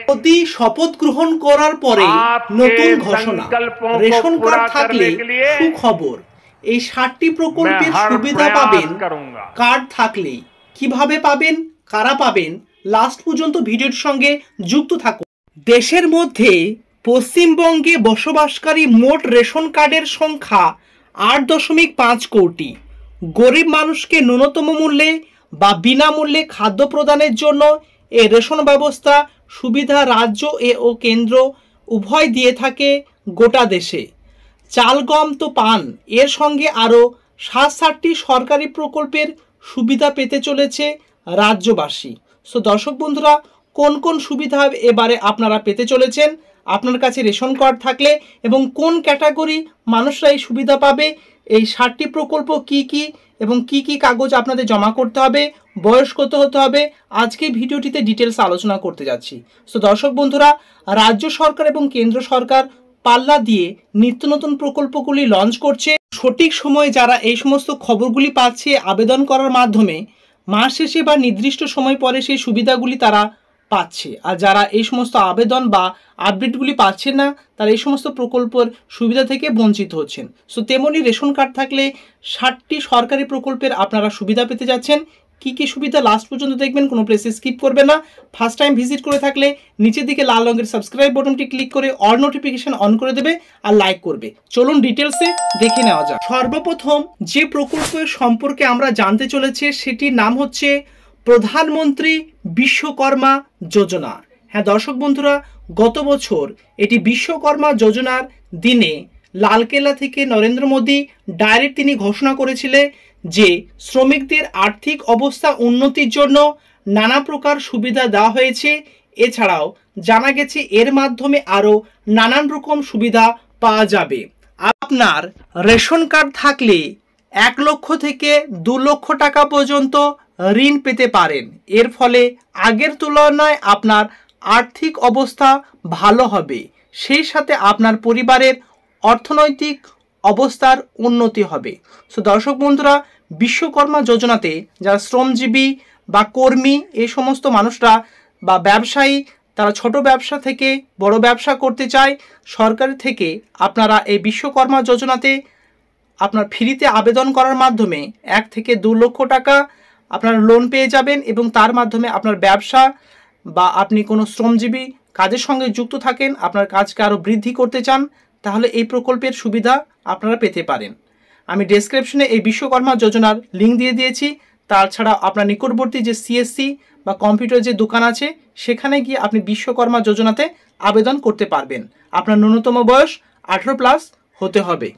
মোদি শপথ গ্রহণ করার পরে নতুন ঘোষণা, রেশন কার্ড থাকলে সুখবর। এই 60টি প্রকল্পের সুবিধা পাবেন কার্ড থাকলেই। কিভাবে পাবেন, কারা পাবেন, লাস্ট পর্যন্ত ভিডিওর সঙ্গে যুক্ত থাকুন। দেশের মধ্যে পশ্চিমবঙ্গে বসবাসকারী মোট রেশন কার্ডের সংখ্যা 8.5 কোটি। গরিব মানুষকে ন্যূনতম মূল্যে বা বিনামূল্যে খাদ্য প্রদানের জন্য এই রেশন ব্যবস্থা সুবিধা রাজ্য ও কেন্দ্র উভয় দিয়ে থাকে গোটা দেশে। চাল গম তো পান, এর সঙ্গে আরও 60টি সরকারি প্রকল্পের সুবিধা পেতে চলেছে রাজ্যবাসী। সো দর্শক বন্ধুরা, কোন কোন সুবিধা এবারে আপনারা পেতে চলেছেন আপনার কাছে রেশন কার্ড থাকলে, এবং কোন ক্যাটাগরি মানুষরা এই সুবিধা পাবে, এই 60টি প্রকল্প কি কি এবং কি কি কাগজ আপনাদের জমা করতে হবে, বয়স কত হতে হবে, আজকে ভিডিওটিতে ডিটেলস আলোচনা করতে যাচ্ছি। সো দর্শক বন্ধুরা, রাজ্য সরকার এবং কেন্দ্র সরকার পাল্লা দিয়ে নিত্য নতুন প্রকল্পগুলি লঞ্চ করছে। সঠিক সময়ে যারা এই সমস্ত খবরগুলি পাচ্ছে আবেদন করার মাধ্যমে, মাস শেষে বা নির্দিষ্ট সময় পরে সেই সুবিধাগুলি তারা পাচ্ছে। আর যারা এই সমস্ত আবেদন বা আপডেটগুলি পাচ্ছেন না, তারা এই সমস্ত প্রকল্পের সুবিধা থেকে বঞ্চিত হচ্ছেন। সো তেমনি রেশন কার্ড থাকলে 60টি সরকারি প্রকল্পের আপনারা সুবিধা পেতে যাচ্ছেন। কি কি সুবিধা লাস্ট পর্যন্ত দেখবেন, কোনো প্লেসে স্কিপ করবে না। ফার্স্ট টাইম ভিজিট করে থাকলে নিচের দিকে লাল রঙের সাবস্ক্রাইব বাটনটি ক্লিক করে অল নোটিফিকেশন অন করে দেবে আর লাইক করবে। চলুন ডিটেলসে দেখে নেওয়া যাক। সর্বপ্রথম যে প্রকল্পের সম্পর্কে আমরা জানতে চলেছি সেটির নাম হচ্ছে প্রধানমন্ত্রী বিশ্বকর্মা যোজনা। হ্যাঁ দর্শক বন্ধুরা, গত বছর এটি বিশ্বকর্মা যোজনার দিনে লালকেল্লা থেকে নরেন্দ্র মোদী ডাইরেক্ট তিনি ঘোষণা করেছিলেন যে শ্রমিকদের আর্থিক অবস্থা উন্নতির জন্য নানা প্রকার সুবিধা দেওয়া হয়েছে। এছাড়াও জানা গেছে এর মাধ্যমে আরও নানান রকম সুবিধা পাওয়া যাবে। আপনার রেশন কার্ড থাকলে 1 লক্ষ থেকে 2 লক্ষ টাকা পর্যন্ত ঋণ পেতে পারেন। এর ফলে আগের তুলনায় আপনার আর্থিক অবস্থা ভালো হবে, সেই সাথে আপনার পরিবারের অর্থনৈতিক অবস্থার উন্নতি হবে। সো দর্শক বন্ধুরা, বিশ্বকর্মা যোজনাতে যারা শ্রমজীবী বা কর্মী, এই সমস্ত মানুষরা বা ব্যবসায়ী, তারা ছোট ব্যবসা থেকে বড় ব্যবসা করতে চায়, সরকার থেকে আপনারা এই বিশ্বকর্মা যোজনাতে আপনার ফ্রিতে আবেদন করার মাধ্যমে 1 থেকে 2 লক্ষ টাকা আপনারা লোন পেয়ে যাবেন, এবং তার মাধ্যমে আপনার ব্যবসা বা আপনি কোনো শ্রমজীবী কাজের সঙ্গে যুক্ত থাকেন, আপনার কাজকে আরও বৃদ্ধি করতে চান, তাহলে এই প্রকল্পের সুবিধা আপনারা পেতে পারেন। আমি ডেসক্রিপশনে এই বিশ্বকর্মা যোজনার লিঙ্ক দিয়ে দিয়েছি। তাছাড়া আপনার নিকটবর্তী যে সিএসসি বা কম্পিউটার যে দোকান আছে, সেখানে গিয়ে আপনি বিশ্বকর্মা যোজনাতে আবেদন করতে পারবেন। আপনার ন্যূনতম বয়স 18+ হতে হবে।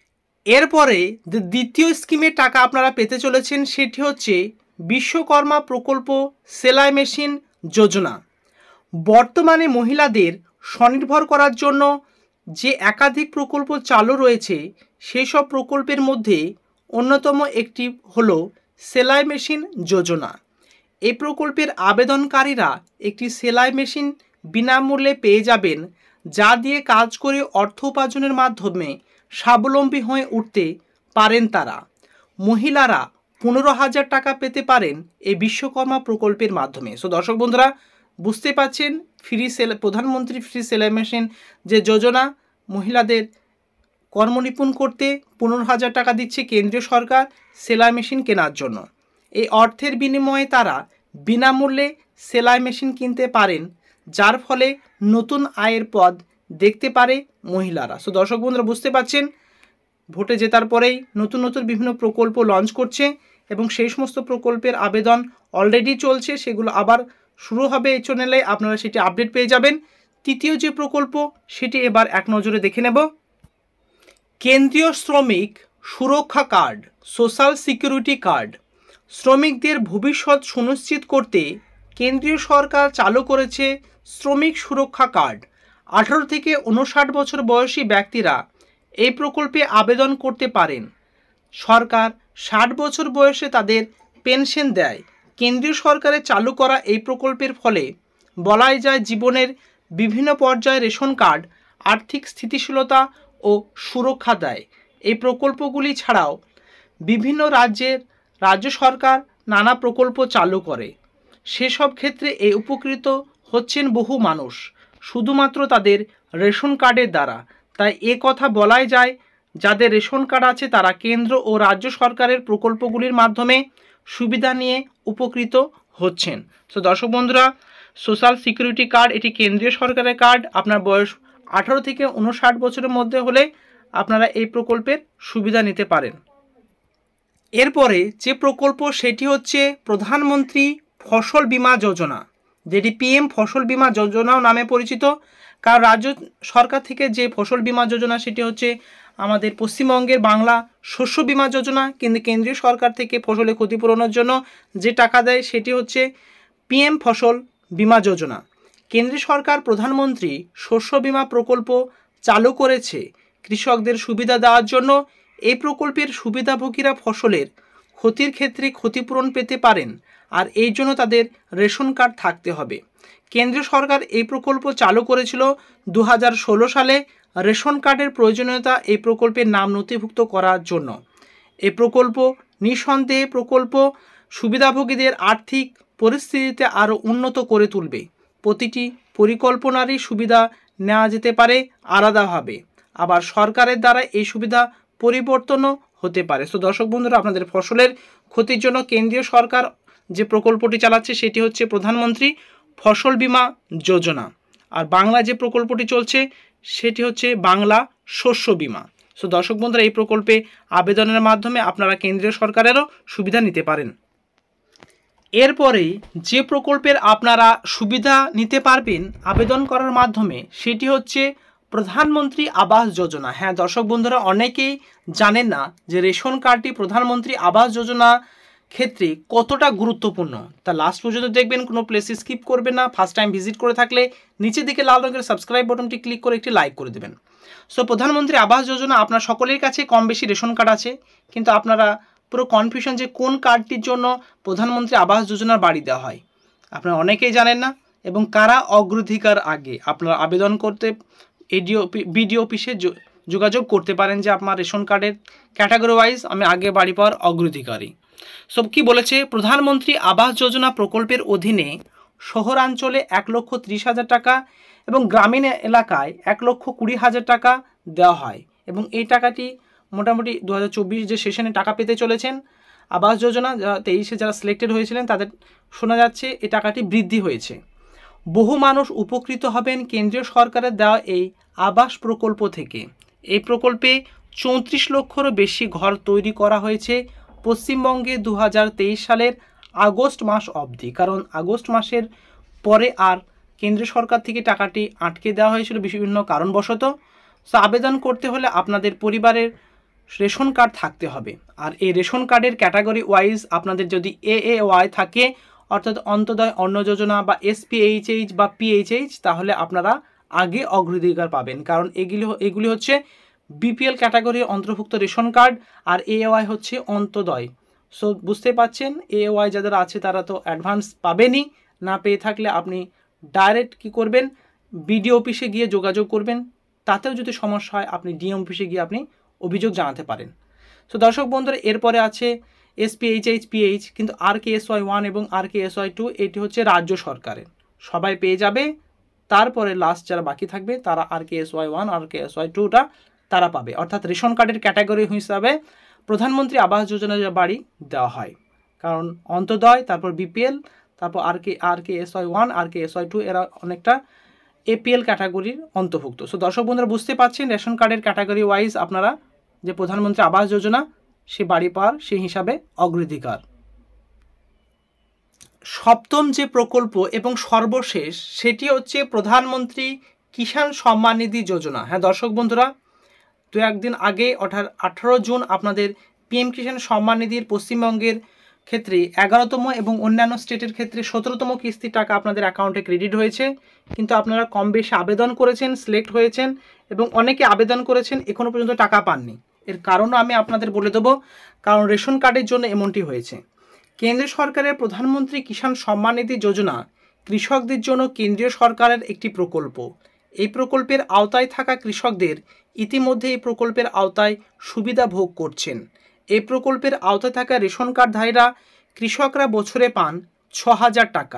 এরপরে দ্বিতীয় স্কিমের টাকা আপনারা পেতে চলেছেন, সেটি হচ্ছে বিশ্বকর্মা প্রকল্প সেলাই মেশিন যোজনা। বর্তমানে মহিলাদের স্বনির্ভর করার জন্য যে একাধিক প্রকল্প চালু রয়েছে, সেই সব প্রকল্পের মধ্যে অন্যতম একটি হলো সেলাই মেশিন যোজনা। এই প্রকল্পের আবেদনকারীরা একটি সেলাই মেশিন বিনামূল্যে পেয়ে যাবেন, যা দিয়ে কাজ করে অর্থ উপার্জনের মাধ্যমে স্বাবলম্বী হয়ে উঠতে পারেন তারা। মহিলারা 15,000 টাকা পেতে পারেন এই বিশ্বকর্মা প্রকল্পের মাধ্যমে। সো দর্শক বন্ধুরা, বুঝতে পারছেন প্রধানমন্ত্রী ফ্রি সেলাই মেশিন যে যোজনা, মহিলাদের কর্মনিপুণ করতে 15,000 টাকা দিচ্ছে কেন্দ্রীয় সরকার সেলাই মেশিন কেনার জন্য। এই অর্থের বিনিময়ে তারা বিনামূল্যে সেলাই মেশিন কিনতে পারেন, যার ফলে নতুন আয়ের পথ দেখতে পারে মহিলারা। সো দর্শক বন্ধুরা, বুঝতে পারছেন ভোটে জেতার পরেই নতুন নতুন বিভিন্ন প্রকল্প লঞ্চ করছে, এবং সেই সমস্ত প্রকল্পের আবেদন অলরেডি চলছে, সেগুলো আবার শুরু হবে এই চ্যানেলে, আপনারা সেটি আপডেট পেয়ে যাবেন। তৃতীয় যে প্রকল্প, সেটি এবার এক নজরে দেখে নেব। কেন্দ্রীয় শ্রমিক সুরক্ষা কার্ড, সোশ্যাল সিকিউরিটি কার্ড। শ্রমিকদের ভবিষ্যৎ সুনিশ্চিত করতে কেন্দ্রীয় সরকার চালু করেছে শ্রমিক সুরক্ষা কার্ড। 18 থেকে 59 বছর বয়সী ব্যক্তিরা এই প্রকল্পে আবেদন করতে পারেন। সরকার 60 বছর বয়সে তাদের পেনশন দেয়। কেন্দ্রীয় সরকারের চালু করা এই প্রকল্পের ফলে বলাই যায় জীবনের বিভিন্ন পর্যায়ে রেশন কার্ড আর্থিক স্থিতিশীলতা ও সুরক্ষা দেয়। এই প্রকল্পগুলি ছাড়াও বিভিন্ন রাজ্য সরকার নানা প্রকল্প চালু করে, সেসব ক্ষেত্রে এই উপকৃত হচ্ছেন বহু মানুষ শুধুমাত্র তাদের রেশন কার্ডের দ্বারা। তাই এ কথা বলাই যায়, যাদের রেশন কার্ড আছে তারা কেন্দ্র ও রাজ্য সরকারের প্রকল্পগুলির মাধ্যমে সুবিধা নিয়ে উপকৃত হচ্ছেন। তো দর্শক বন্ধুরা, সোশ্যাল সিকিউরিটি কার্ড এটি কেন্দ্রীয় সরকারের কার্ড। আপনার বয়স 18 থেকে 59 বছরের মধ্যে হলে আপনারা এই প্রকল্পের সুবিধা নিতে পারেন। এরপরে যে প্রকল্প সেটি হচ্ছে প্রধানমন্ত্রী ফসল বীমা যোজনা, যেটি পিএম ফসল বীমা যোজনাও নামে পরিচিত। কারণ রাজ্য সরকার থেকে যে ফসল বীমা যোজনা সেটি হচ্ছে আমাদের পশ্চিমবঙ্গের বাংলা শস্য বীমা যোজনা, কিন্তু কেন্দ্রীয় সরকার থেকে ফসলের ক্ষতিপূরণের জন্য যে টাকা দেয় সেটি হচ্ছে পিএম ফসল বীমা যোজনা। কেন্দ্রীয় সরকার প্রধানমন্ত্রী শস্য বীমা প্রকল্প চালু করেছে কৃষকদের সুবিধা দেওয়ার জন্য। এই প্রকল্পের সুবিধাভোগীরা ফসলের ক্ষতির ক্ষেত্রে ক্ষতিপূরণ পেতে পারেন, আর এই জন্য তাদের রেশন কার্ড থাকতে হবে। কেন্দ্রীয় সরকার এই প্রকল্প চালু করেছিল 2016 সালে। রেশন কার্ডের প্রয়োজনীয়তা এই প্রকল্পের নাম নথিভুক্ত করার জন্য। এই প্রকল্প নিঃসন্দেহে প্রকল্প সুবিধাভোগীদের আর্থিক পরিস্থিতিতে আরও উন্নত করে তুলবে। প্রতিটি পরিকল্পনারই সুবিধা নেওয়া যেতে পারে আলাদাভাবে, আবার সরকারের দ্বারা এই সুবিধা পরিবর্তনও হতে পারে। তো দর্শক বন্ধুরা, আপনাদের ফসলের ক্ষতির জন্য কেন্দ্রীয় সরকার যে প্রকল্পটি চালাচ্ছে সেটি হচ্ছে প্রধানমন্ত্রী ফসল বীমা যোজনা, আর বাংলা যে প্রকল্পটি চলছে সেটি হচ্ছে বাংলা শস্য বীমা। সো দর্শক বন্ধুরা, এই প্রকল্পে আবেদনের মাধ্যমে আপনারা কেন্দ্রীয় সরকারেরও সুবিধা নিতে পারেন। এরপরেই যে প্রকল্পের আপনারা সুবিধা নিতে পারবেন আবেদন করার মাধ্যমে সেটি হচ্ছে প্রধানমন্ত্রী আবাস যোজনা। হ্যাঁ দর্শক বন্ধুরা, অনেকেই জানেন না যে রেশন কার্ডটি প্রধানমন্ত্রী আবাস যোজনা ক্ষেত্রে কতটা গুরুত্বপূর্ণ। তা লাস্ট পর্যন্ত দেখবেন, কোনো প্লেসে স্কিপ করবেন না। ফার্স্ট টাইম ভিজিট করে থাকলে নিচের দিকে লাল রঙের সাবস্ক্রাইব বাটনটি ক্লিক করে একটি লাইক করে দেবেন। সো প্রধানমন্ত্রী আবাস যোজনা আপনার সকলের কাছে কম বেশি রেশন কার্ড আছে, কিন্তু আপনারা পুরো কনফিউশন যে কোন কার্ডটির জন্য প্রধানমন্ত্রী আবাস যোজনার বাড়ি দেওয়া হয় আপনারা অনেকেই জানেন না, এবং কারা অগ্রাধিকার আগে আপনারা আবেদন করতে বিডিও অফিসে যোগাযোগ করতে পারেন যে আপনার রেশন কার্ডের ক্যাটাগরি ওয়াইজ আমি আগে বাড়ি পাওয়ার অগ্রাধিকারী। সব কি বলেছে, প্রধানমন্ত্রী আবাস যোজনা প্রকল্পের অধীনে শহরাঞ্চলে 1,30,000 টাকা এবং গ্রামীণ এলাকায় 1,20,000 টাকা দেওয়া হয়, এবং এই টাকাটি মোটামুটি 2024 যে সেশনে টাকা পেতে চলেছেন আবাস যোজনা 23-এ যারা সিলেক্টেড হয়েছিলেন তাদের শোনা যাচ্ছে এই টাকাটি বৃদ্ধি হয়েছে। বহু মানুষ উপকৃত হবেন কেন্দ্রীয় সরকারের দেওয়া এই আবাস প্রকল্প থেকে। এই প্রকল্পে 34 লক্ষেরও বেশি ঘর তৈরি করা হয়েছে পশ্চিমবঙ্গে 2023 সালের আগস্ট মাস অবধি। কারণ আগস্ট মাসের পরে আর কেন্দ্রীয় সরকার থেকে টাকাটি আটকে দেওয়া হয়েছিল বিভিন্ন কারণবশত। সো আবেদন করতে হলে আপনাদের পরিবারের রেশন কার্ড থাকতে হবে, আর এই রেশন কার্ডের ক্যাটাগরি ওয়াইজ আপনাদের যদি AAY থাকে অর্থাৎ অন্তোদয় অন্ন যোজনা বা SPHH বা PHH, তাহলে আপনারা আগে অগ্রাধিকার পাবেন। কারণ এগুলি হচ্ছে BPL ক্যাটাগরির অন্তর্ভুক্ত রেশন কার্ড, আর AAY হচ্ছে অন্তোদয়। সো বুঝতে পাচ্ছেন, AAY যাদের আছে তারা তো অ্যাডভান্স পাবেনই, না পেয়ে থাকলে আপনি ডাইরেক্ট কি করবেন, বিডিও অফিসে গিয়ে যোগাযোগ করবেন। তাতেও যদি সমস্যা হয় আপনি ডিএম অফিসে গিয়ে আপনি অভিযোগ জানাতে পারেন। সো দর্শক বন্ধুরা, এরপরে আছে SPHH PH, কিন্তু RKSY 1 এবং RKSY 2 এটি হচ্ছে রাজ্য সরকারের, সবাই পেয়ে যাবে। তারপরে লাস্ট যারা বাকি থাকবে তারা RKSY 1 RKSY 2টা তারা পাবে, অর্থাৎ রেশন কার্ডের ক্যাটাগরি হিসাবে প্রধানমন্ত্রী আবাস যোজনার বাড়ি দেওয়া হয়। কারণ অন্তোদয়, তারপর BPL, তারপর RKSY 1 RKSY 2 এরা অনেকটা APL ক্যাটাগরির অন্তর্ভুক্ত। সো দর্শক বন্ধুরা, বুঝতে পারছেন রেশন কার্ডের ক্যাটাগরি ওয়াইজ আপনারা যে প্রধানমন্ত্রী আবাস যোজনা সে বাড়ি পাওয়ার সেই হিসাবে অগ্রাধিকার। সপ্তম যে প্রকল্প এবং সর্বশেষ সেটি হচ্ছে প্রধানমন্ত্রী কিষাণ সম্মান নিধি যোজনা। হ্যাঁ দর্শক বন্ধুরা, তো একদিন আগে 18 জুন আপনাদের PM কিষাণ সম্মান নিধির পশ্চিমবঙ্গের ক্ষেত্রে 11তম এবং অন্যান্য স্টেটের ক্ষেত্রে 17তম কিস্তির টাকা আপনাদের অ্যাকাউন্টে ক্রেডিট হয়েছে। কিন্তু আপনারা কম বেশি আবেদন করেছেন, সিলেক্ট হয়েছেন, এবং অনেকে আবেদন করেছেন এখনও পর্যন্ত টাকা পাননি। এর কারণও আমি আপনাদের বলে দেবো, কারণ রেশন কার্ডের জন্য এমনটি হয়েছে। কেন্দ্র সরকারের প্রধানমন্ত্রী কিষাণ সম্মান নিধি যোজনা কৃষকদের জন্য কেন্দ্রীয় সরকারের একটি প্রকল্প। এই প্রকল্পের আওতায় থাকা কৃষকদের ইতিমধ্যে এই প্রকল্পের আওতায় সুবিধা ভোগ করছেন। এই প্রকল্পের আওতায় থাকা রেশন কার্ডধারীরা কৃষকরা বছরে পান 6,000 টাকা।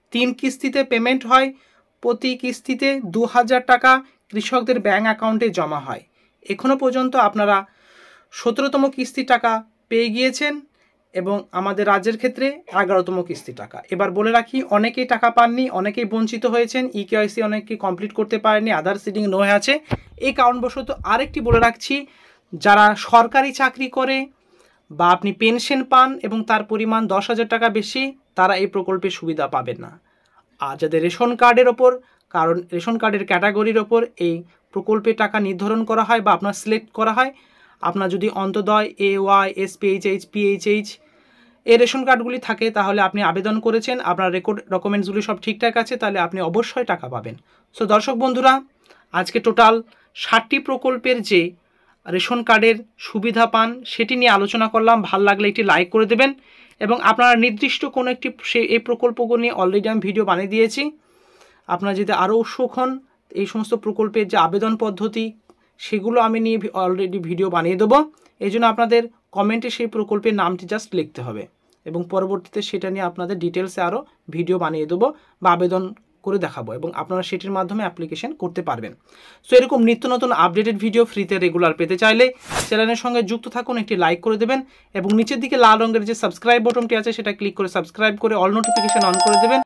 3 কিস্তিতে পেমেন্ট হয়, প্রতি কিস্তিতে 2000 টাকা কৃষকদের ব্যাঙ্ক অ্যাকাউন্টে জমা হয়। এখনও পর্যন্ত আপনারা 17তম কিস্তি টাকা পেয়ে গিয়েছেন এবং আমাদের রাজ্যের ক্ষেত্রে 11তম কিস্তি টাকা। এবার বলে রাখি, অনেকেই টাকা পাননি, অনেকেই বঞ্চিত হয়েছেন, ইকেওয়াইসি অনেকেই কমপ্লিট করতে পারেননি, আধার সিডিং নো আছে। এই কারণবশত আরেকটি বলে রাখছি, যারা সরকারি চাকরি করে বা আপনি পেনশন পান এবং তার পরিমাণ 10,000 টাকা বেশি, তারা এই প্রকল্পের সুবিধা পাবেন না। আর যাদের রেশন কার্ডের ওপর, কারণ রেশন কার্ডের ক্যাটাগরির ওপর এই প্রকল্পের টাকা নির্ধারণ করা হয় বা আপনার সিলেক্ট করা হয়। আপনার যদি অন্তোদয়, AY, SPHH, PHH এই রেশন কার্ডগুলি থাকে, তাহলে আপনি আবেদন করেছেন, আপনার ডকুমেন্টসগুলি সব ঠিকঠাক আছে, তাহলে আপনি অবশ্যই টাকা পাবেন। সো দর্শক বন্ধুরা, আজকে টোটাল 60টি প্রকল্পের যে রেশন কার্ডের সুবিধা পান সেটি নিয়ে আলোচনা করলাম। ভাল লাগলে একটি লাইক করে দেবেন এবং আপনারা নির্দিষ্ট কোনো একটি এই প্রকল্পগুলো নিয়ে অলরেডি আমি ভিডিও বানিয়ে দিয়েছি। আপনারা যদি আরও উৎসুক হন এই সমস্ত প্রকল্পের যে আবেদন পদ্ধতি সেগুলো আমি নিয়ে অলরেডি ভিডিও বানিয়ে দেবো। এই জন্য আপনাদের কমেন্টে সেই প্রকল্পের নামটি জাস্ট লিখতে হবে এবং পরবর্তীতে সেটা নিয়ে আপনাদের ডিটেলসে আরও ভিডিও বানিয়ে দেবো বা আবেদন করে দেখাবো এবং আপনারা সেটির মাধ্যমে অ্যাপ্লিকেশন করতে পারবেন। সো এরকম নিত্য নতুন আপডেটেড ভিডিও ফ্রিতে রেগুলার পেতে চাইলে চ্যানেলের সঙ্গে যুক্ত থাকুন, একটি লাইক করে দেবেন এবং নিচের দিকে লাল রঙের যে সাবস্ক্রাইব বাটনটি আছে সেটা ক্লিক করে সাবস্ক্রাইব করে অল নোটিফিকেশন অন করে দেবেন।